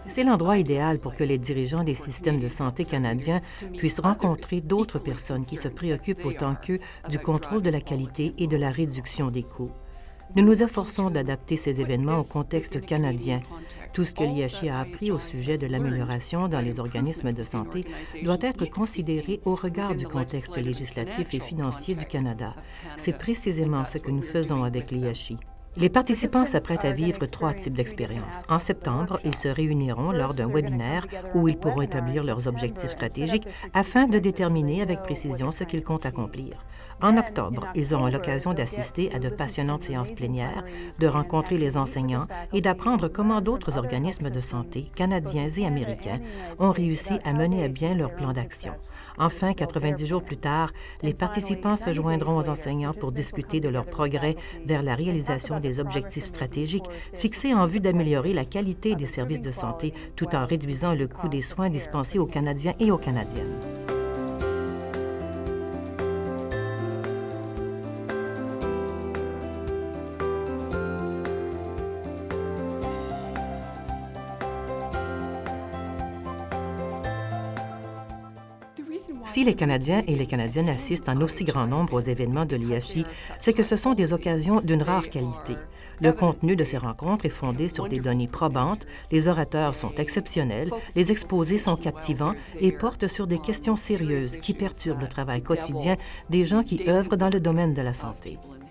C'est l'endroit idéal pour que les dirigeants des systèmes de santé canadiens puissent rencontrer d'autres personnes qui se préoccupent autant qu'eux du contrôle de la qualité et de la réduction des coûts. Nous nous efforçons d'adapter ces événements au contexte canadien. Tout ce que l'IHI a appris au sujet de l'amélioration dans les organismes de santé doit être considéré au regard du contexte législatif et financier du Canada. C'est précisément ce que nous faisons avec l'IHI. Les participants s'apprêtent à vivre 3 types d'expériences. En septembre, ils se réuniront lors d'un webinaire où ils pourront établir leurs objectifs stratégiques afin de déterminer avec précision ce qu'ils comptent accomplir. En octobre, ils auront l'occasion d'assister à de passionnantes séances plénières, de rencontrer les enseignants et d'apprendre comment d'autres organismes de santé, canadiens et américains, ont réussi à mener à bien leur plan d'action. Enfin, 90 jours plus tard, les participants se joindront aux enseignants pour discuter de leurs progrès vers la réalisation des objectifs stratégiques fixés en vue d'améliorer la qualité des services de santé tout en réduisant le coût des soins dispensés aux Canadiens et aux Canadiennes. Si les Canadiens et les Canadiennes assistent en aussi grand nombre aux événements de l'IHI, c'est que ce sont des occasions d'une rare qualité. Le contenu de ces rencontres est fondé sur des données probantes, les orateurs sont exceptionnels, les exposés sont captivants et portent sur des questions sérieuses qui perturbent le travail quotidien des gens qui œuvrent dans le domaine de la santé.